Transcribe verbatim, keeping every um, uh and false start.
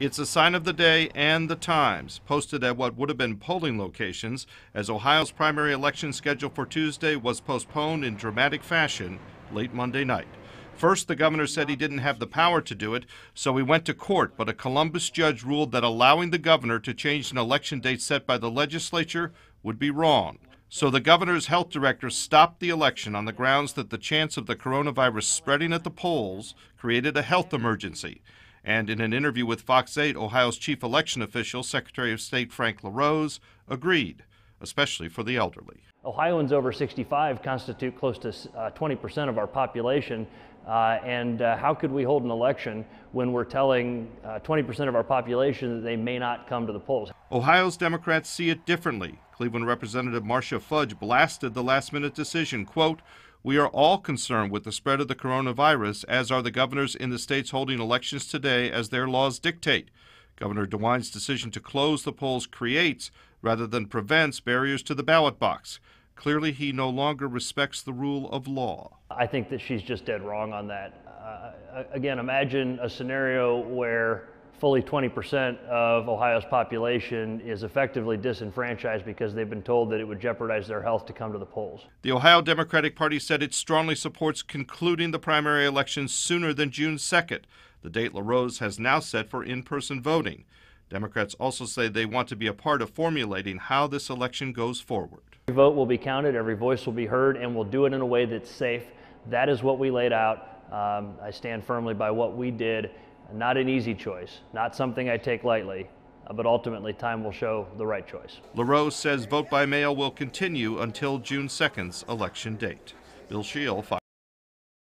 It's a sign of the day and the times, posted at what would have been polling locations, as Ohio's primary election schedule for Tuesday was postponed in dramatic fashion late Monday night. First, the governor said he didn't have the power to do it, so he went to court, but a Columbus judge ruled that allowing the governor to change an election date set by the legislature would be wrong. So the governor's health director stopped the election on the grounds that the chance of the coronavirus spreading at the polls created a health emergency. And in an interview with Fox eight, Ohio's chief election official, Secretary of State Frank LaRose, agreed, especially for the elderly. Ohioans over sixty-five constitute close to uh, twenty percent of our population, uh, and uh, how could we hold an election when we're telling uh, twenty percent of our population that they may not come to the polls? Ohio's Democrats see it differently. Cleveland Representative Marcia Fudge blasted the last-minute decision, quote, "We are all concerned with the spread of the coronavirus, as are the governors in the states holding elections today as their laws dictate. Governor DeWine's decision to close the polls creates, rather than prevents, barriers to the ballot box. Clearly, he no longer respects the rule of law." I think that she's just dead wrong on that. Uh, again, imagine a scenario where fully twenty percent of Ohio's population is effectively disenfranchised because they've been told that it would jeopardize their health to come to the polls. The Ohio Democratic Party said it strongly supports concluding the primary elections sooner than June second, the date LaRose has now set for in-person voting. Democrats also say they want to be a part of formulating how this election goes forward. Every vote will be counted, every voice will be heard, and we'll do it in a way that's safe. That is what we laid out. Um, I stand firmly by what we did. Not an easy choice, not something I take lightly, uh, but ultimately time will show the right choice. LaRose says vote by mail will continue until June second's election date. Bill Shield, Fox